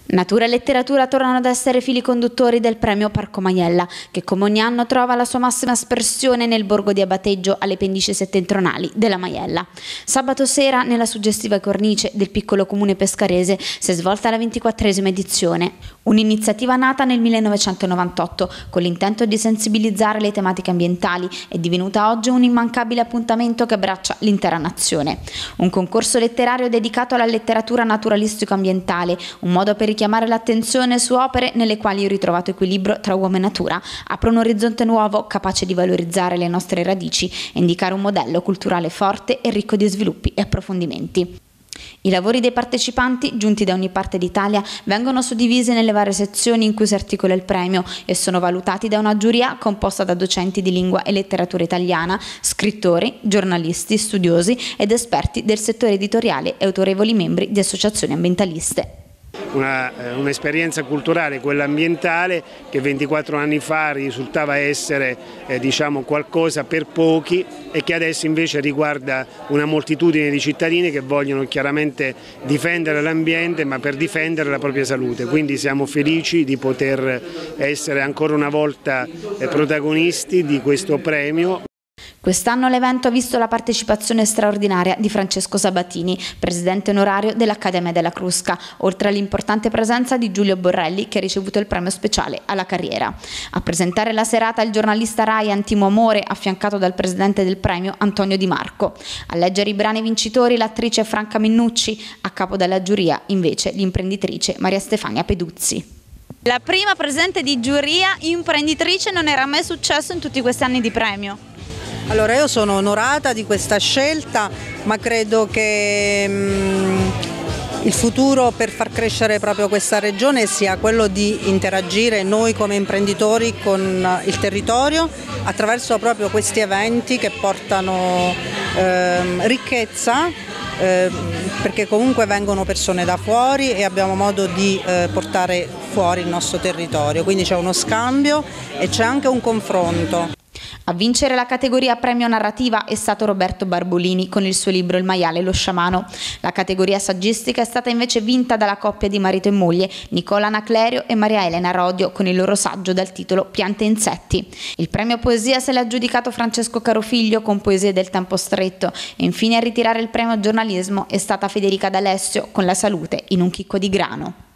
Natura e letteratura tornano ad essere fili conduttori del premio Parco Maiella, che come ogni anno trova la sua massima espressione nel borgo di Abateggio alle pendici settentrionali della Maiella. Sabato sera, nella suggestiva cornice del piccolo comune pescarese, si è svolta la 24esima edizione, un'iniziativa nata nel 1998 con l'intento di sensibilizzare le tematiche ambientali e divenuta oggi un immancabile appuntamento che abbraccia l'intera nazione. Un concorso letterario dedicato alla letteratura naturalistico-ambientale, un modo per richiamare l'attenzione su opere nelle quali il ritrovato equilibrio tra uomo e natura apre un orizzonte nuovo capace di valorizzare le nostre radici e indicare un modello culturale forte e ricco di sviluppi e approfondimenti. I lavori dei partecipanti, giunti da ogni parte d'Italia, vengono suddivisi nelle varie sezioni in cui si articola il premio e sono valutati da una giuria composta da docenti di lingua e letteratura italiana, scrittori, giornalisti, studiosi ed esperti del settore editoriale e autorevoli membri di associazioni ambientaliste. Un'esperienza culturale, quella ambientale, che 24 anni fa risultava essere qualcosa per pochi e che adesso invece riguarda una moltitudine di cittadini che vogliono chiaramente difendere l'ambiente, ma per difendere la propria salute. Quindi siamo felici di poter essere ancora una volta protagonisti di questo premio. Quest'anno l'evento ha visto la partecipazione straordinaria di Francesco Sabatini, presidente onorario dell'Accademia della Crusca, oltre all'importante presenza di Giulio Borrelli, che ha ricevuto il premio speciale alla carriera. A presentare la serata il giornalista Rai Antimo Amore, affiancato dal presidente del premio Antonio Di Marco. A leggere i brani vincitori l'attrice Franca Minnucci, a capo della giuria invece l'imprenditrice Maria Stefania Peduzzi. La prima presidente di giuria imprenditrice, non era mai successo in tutti questi anni di premio. Allora, io sono onorata di questa scelta, ma credo che il futuro per far crescere proprio questa regione sia quello di interagire noi come imprenditori con il territorio attraverso proprio questi eventi che portano ricchezza, perché comunque vengono persone da fuori e abbiamo modo di portare fuori il nostro territorio, quindi c'è uno scambio e c'è anche un confronto. A vincere la categoria premio narrativa è stato Roberto Barbolini con il suo libro Il maiale e lo sciamano. La categoria saggistica è stata invece vinta dalla coppia di marito e moglie Nicola Anaclerio e Maria Elena Rodio con il loro saggio dal titolo Piante e insetti. Il premio poesia se l'ha aggiudicato Francesco Carofiglio con Poesie del tempo stretto e infine a ritirare il premio giornalismo è stata Federica D'Alessio con La salute in un chicco di grano.